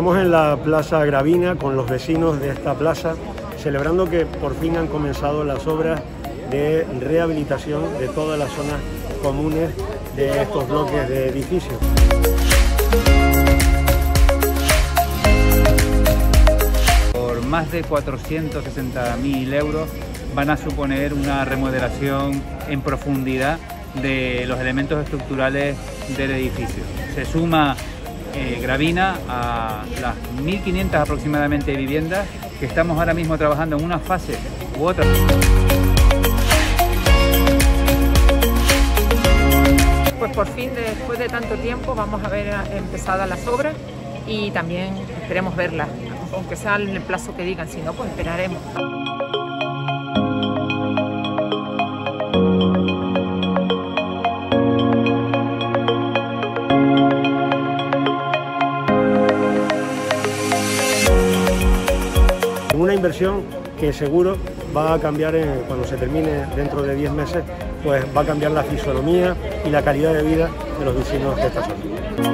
Estamos en la plaza Gravina con los vecinos de esta plaza, celebrando que por fin han comenzado las obras de rehabilitación de todas las zonas comunes de estos bloques de edificios. Por más de 460.000 euros van a suponer una remodelación en profundidad de los elementos estructurales del edificio. Se suma Gravina a las 1.500 aproximadamente viviendas que estamos ahora mismo trabajando en una fase u otra. Pues por fin, después de tanto tiempo, vamos a ver empezadas las obras y también esperemos verlas, aunque sea en el plazo que digan, si no, pues esperaremos. Una inversión que seguro va a cambiar cuando se termine dentro de 10 meses, pues va a cambiar la fisonomía y la calidad de vida de los vecinos de esta zona.